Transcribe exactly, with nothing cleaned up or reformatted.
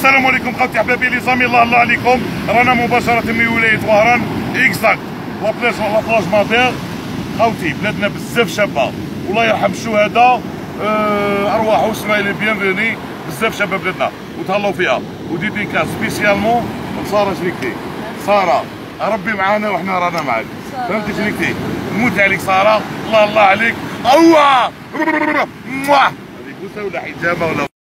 السلام عليكم خوتي احبابي لي زامي، الله الله عليكم. رانا مباشره من ولايه وهران اكزاكت وبلاص لابلاج مادير. خوتي بلادنا بزاف شابه، والله يرحم الشهداء، أه ارواح اسماعيل بيانفيني، بزاف شابه بلادنا وتهلاو فيها. وديديكاس سبيسيالمون ساره شريكتي. ساره ربي معانا وحنا رانا معاك، فهمتي شريكتي؟ نموت عليك ساره، الله الله عليك. اوه هذه بوسه ولا حجامه ولا